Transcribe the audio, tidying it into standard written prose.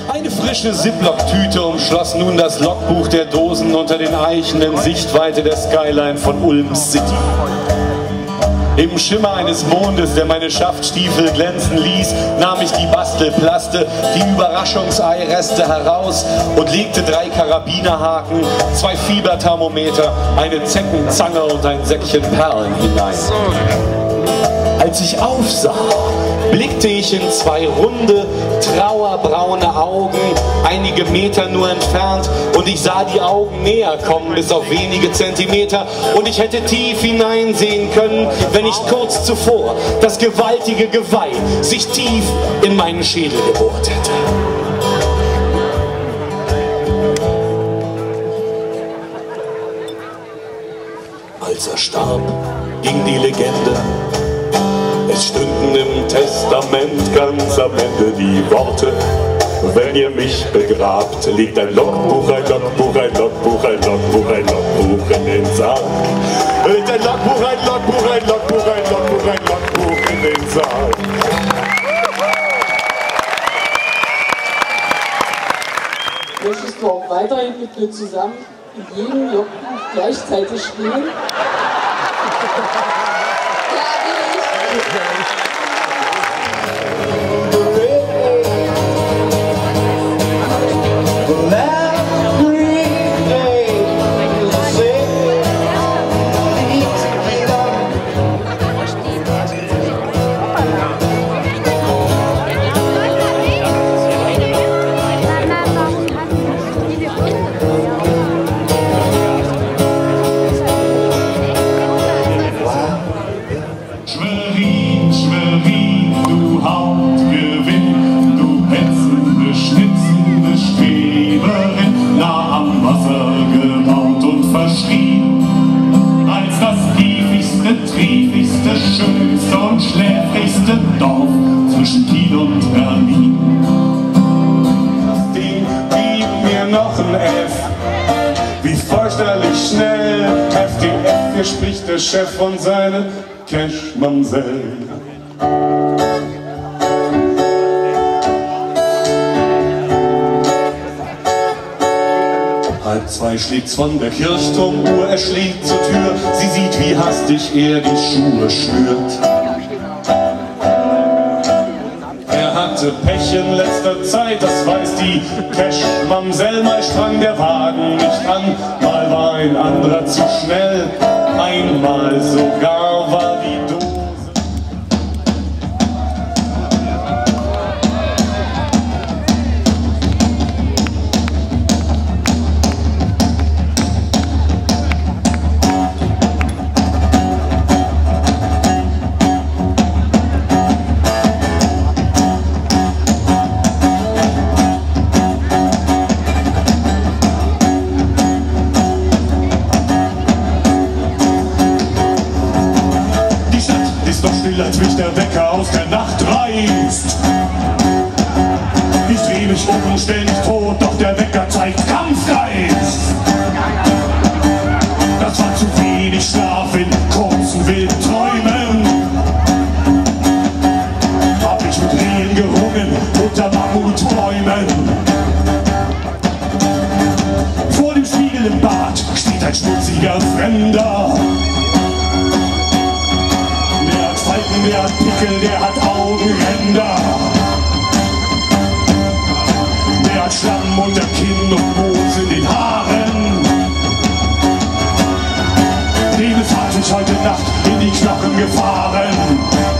Eine frische Ziploc-Tüte umschloss nun das Logbuch der Dosen unter den Eichen in Sichtweite der Skyline von Ulm City. Im Schimmer eines Mondes, der meine Schaftstiefel glänzen ließ, nahm ich die Bastelplaste, die Überraschungseireste heraus und legte 3 Karabinerhaken, 2 Fieberthermometer, eine Zeckenzange und ein Säckchen Perlen hinein. Als ich aufsah, blickte ich in 2 runde, trauerbraune Augen, einige Meter nur entfernt, und ich sah die Augen näher kommen, bis auf wenige Zentimeter, und ich hätte tief hineinsehen können, wenn nicht kurz zuvor das gewaltige Geweih sich tief in meinen Schädel gebohrt hätte. Als er starb, ging die Legende. Es stünden im Testament ganz am Ende die Worte: Wenn ihr mich begrabt, liegt ein Logbuch, ein Logbuch, ein Logbuch, ein Logbuch, ein Logbuch in den Sarg. Liegt ein Logbuch, ein Logbuch, ein Logbuch, ein Logbuch, ein Logbuch in den Sarg. Möchtest du auch weiterhin mit mir zusammen in jedem Logbuch gleichzeitig stehen? Schönste und schläfrigste Dorf zwischen Kiel und Berlin. Das Ding gibt mir noch ein F, wie fürchterlich schnell. FDF, hier spricht der Chef von seiner Cash-Mamsell. Halb 2 schlägt's von der Kirchturmuhr, er schlägt zur Tür, sie sieht, wie hastig er die Schuhe schnürt. Er hatte Pech in letzter Zeit, das weiß die Cash-Mamsell. Mal sprang der Wagen nicht an, mal war ein anderer zu schnell, einmal sogar war die Dose. Als mich der Wecker aus der Nacht reißt. Ich dreh mich um und stell mich tot, doch der Wecker zeigt Kampfgeist. Das war zu wenig Schlaf in kurzen wilden Träumen. Hab ich mit Rehen gerungen unter Mammutbäumen. Vor dem Spiegel im Bad steht ein schmutziger Fremder. Der hat Pickel, der hat Augenränder. Der hat Schlamm unter Kinn und Moos in den Haaren. Dem ist Hartwig heute Nacht in die Knochen gefahren.